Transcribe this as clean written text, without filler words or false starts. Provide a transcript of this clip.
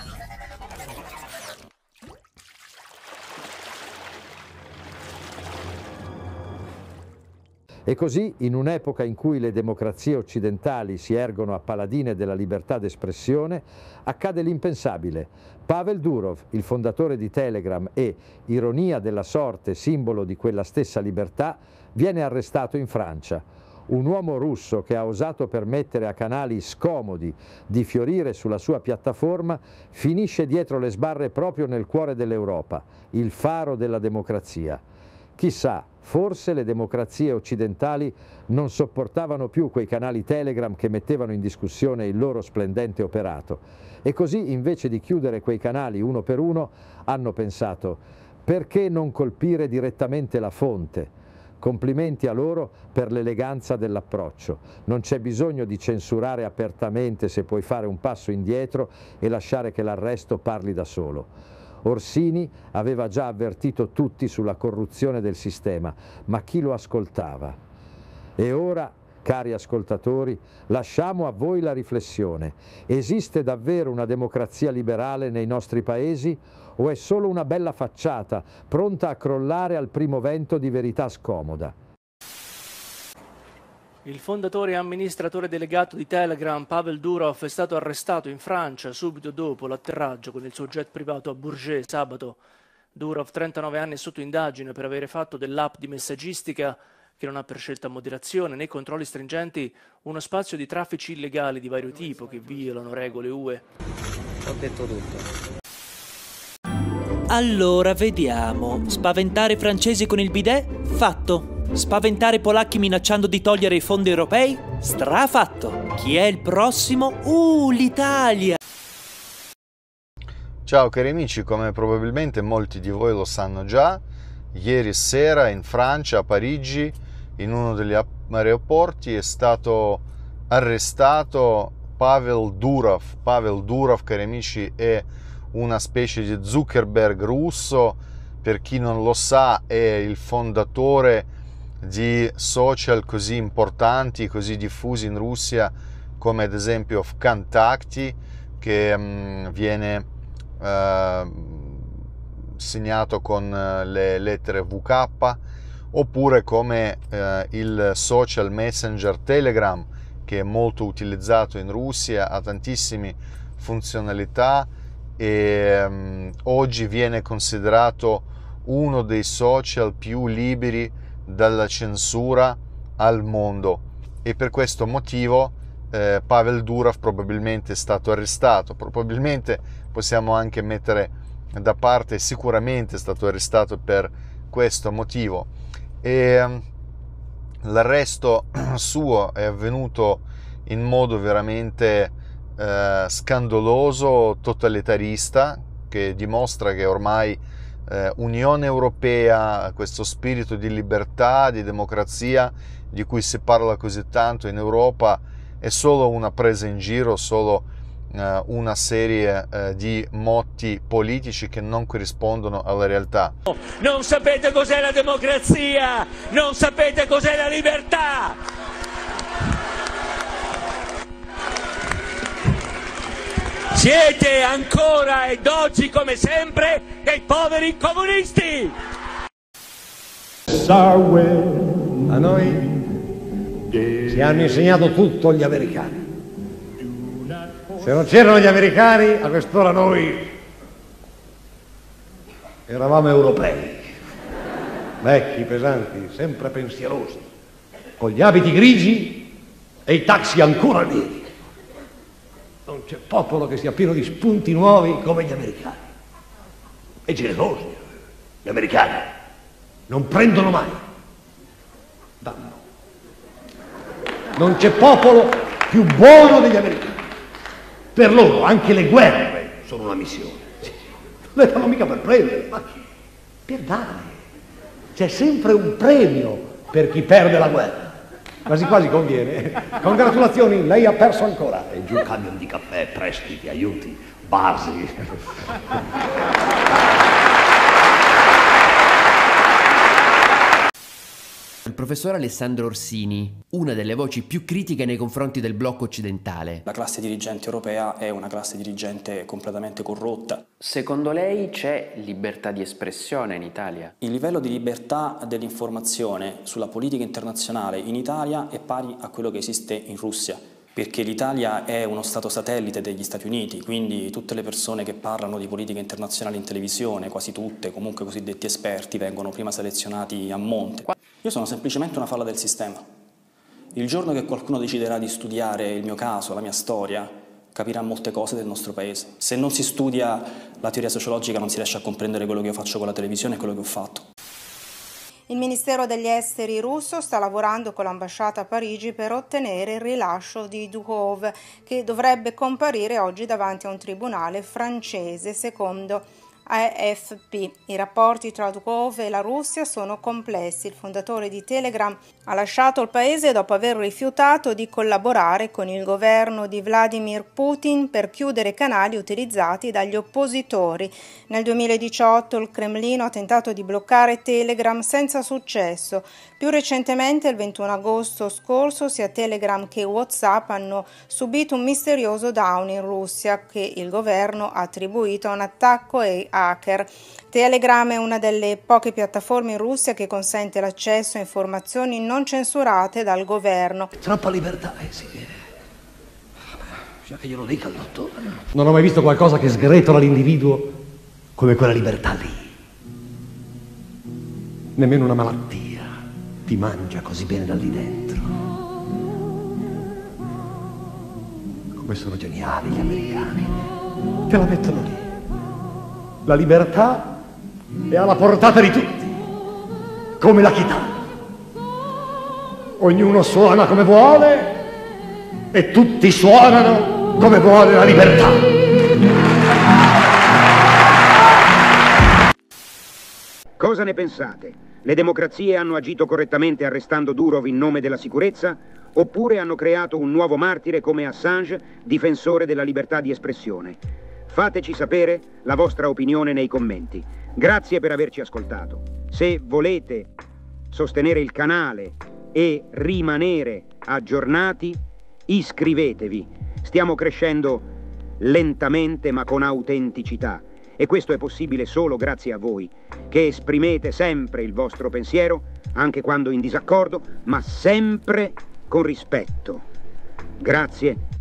E così, in un'epoca in cui le democrazie occidentali si ergono a paladine della libertà d'espressione, accade l'impensabile. Pavel Durov, il fondatore di Telegram e, ironia della sorte, simbolo di quella stessa libertà, viene arrestato in Francia. Un uomo russo che ha osato permettere a canali scomodi di fiorire sulla sua piattaforma finisce dietro le sbarre proprio nel cuore dell'Europa, il faro della democrazia. Chissà, forse le democrazie occidentali non sopportavano più quei canali Telegram che mettevano in discussione il loro splendente operato e così, invece di chiudere quei canali uno per uno, hanno pensato: perché non colpire direttamente la fonte? Complimenti a loro per l'eleganza dell'approccio. Non c'è bisogno di censurare apertamente se puoi fare un passo indietro e lasciare che l'arresto parli da solo. Orsini aveva già avvertito tutti sulla corruzione del sistema, ma chi lo ascoltava? E ora, cari ascoltatori, lasciamo a voi la riflessione. Esiste davvero una democrazia liberale nei nostri paesi o è solo una bella facciata, pronta a crollare al primo vento di verità scomoda? Il fondatore e amministratore delegato di Telegram, Pavel Durov, è stato arrestato in Francia subito dopo l'atterraggio con il suo jet privato a Bourget sabato. Durov, 39 anni, è sotto indagine per avere fatto dell'app di messaggistica, che non ha per scelta moderazione né controlli stringenti, uno spazio di traffici illegali di vario tipo che violano regole UE. Ho detto tutto. Allora, vediamo. Spaventare i francesi con il bidet? Fatto. Spaventare i polacchi minacciando di togliere i fondi europei? Strafatto. Chi è il prossimo? L'Italia! Ciao cari amici, come probabilmente molti di voi lo sanno già, ieri sera in Francia, a Parigi, in uno degli aeroporti è stato arrestato Pavel Durov. Pavel Durov, cari amici, è una specie di Zuckerberg russo. Per chi non lo sa, è il fondatore di social così importanti, così diffusi in Russia, come ad esempio VKontakte, che viene segnato con le lettere VK, oppure come il social messenger Telegram, che è molto utilizzato in Russia, ha tantissime funzionalità e oggi viene considerato uno dei social più liberi dalla censura al mondo, e per questo motivo Pavel Durov probabilmente è stato arrestato. Probabilmente possiamo anche mettere da parte, sicuramente è stato arrestato per questo motivo, e l'arresto suo è avvenuto in modo veramente scandaloso, totalitarista, che dimostra che ormai Unione Europea, questo spirito di libertà, di democrazia di cui si parla così tanto in Europa, è solo una presa in giro, solo una serie di motti politici che non corrispondono alla realtà. Non sapete cos'è la democrazia, non sapete cos'è la libertà. Siete ancora ed oggi come sempre dei poveri comunisti! A noi ci hanno insegnato tutto gli americani. Se non c'erano gli americani, a quest'ora noi eravamo europei, vecchi, pesanti, sempre pensierosi, con gli abiti grigi e i taxi ancora neri. Non c'è popolo che sia pieno di spunti nuovi come gli americani. E generosi, gli americani. Non prendono mai. Danno. Non c'è popolo più buono degli americani. Per loro anche le guerre sono una missione. Non le fanno mica per prendere, ma per dare. C'è sempre un premio per chi perde la guerra. Quasi quasi conviene. Congratulazioni, lei ha perso ancora. E giù camion di caffè, prestiti, aiuti, basi. Il professor Alessandro Orsini, una delle voci più critiche nei confronti del blocco occidentale. La classe dirigente europea è una classe dirigente completamente corrotta. Secondo lei c'è libertà di espressione in Italia? Il livello di libertà dell'informazione sulla politica internazionale in Italia è pari a quello che esiste in Russia, perché l'Italia è uno stato satellite degli Stati Uniti, quindi tutte le persone che parlano di politica internazionale in televisione, quasi tutte, comunque cosiddetti esperti, vengono prima selezionati a monte. Io sono semplicemente una falla del sistema. Il giorno che qualcuno deciderà di studiare il mio caso, la mia storia, capirà molte cose del nostro paese. Se non si studia la teoria sociologica non si riesce a comprendere quello che io faccio con la televisione e quello che ho fatto. Il Ministero degli Esteri russo sta lavorando con l'ambasciata a Parigi per ottenere il rilascio di Duhov, che dovrebbe comparire oggi davanti a un tribunale francese, secondo AFP. I rapporti tra Duhov e la Russia sono complessi. Il fondatore di Telegram ha lasciato il paese dopo aver rifiutato di collaborare con il governo di Vladimir Putin per chiudere canali utilizzati dagli oppositori. Nel 2018 il Cremlino ha tentato di bloccare Telegram senza successo. Più recentemente, il 21 agosto scorso, sia Telegram che WhatsApp hanno subito un misterioso down in Russia che il governo ha attribuito a un attacco ai hacker. Telegram è una delle poche piattaforme in Russia che consente l'accesso a informazioni non censurate dal governo. Troppa libertà, sì. Bisogna che glielo dica il dottore. Non ho mai visto qualcosa che sgretola l'individuo come quella libertà lì. Nemmeno una malattia ti mangia così bene da lì dentro. Come sono geniali gli americani. Te la mettono lì. La libertà è alla portata di tutti, come la chitarra. Ognuno suona come vuole e tutti suonano come vuole la libertà. Cosa ne pensate? Le democrazie hanno agito correttamente arrestando Durov in nome della sicurezza, oppure hanno creato un nuovo martire come Assange, difensore della libertà di espressione? Fateci sapere la vostra opinione nei commenti. Grazie per averci ascoltato. Se volete sostenere il canale e rimanere aggiornati, iscrivetevi. Stiamo crescendo lentamente ma con autenticità. E questo è possibile solo grazie a voi, che esprimete sempre il vostro pensiero, anche quando in disaccordo, ma sempre con rispetto. Grazie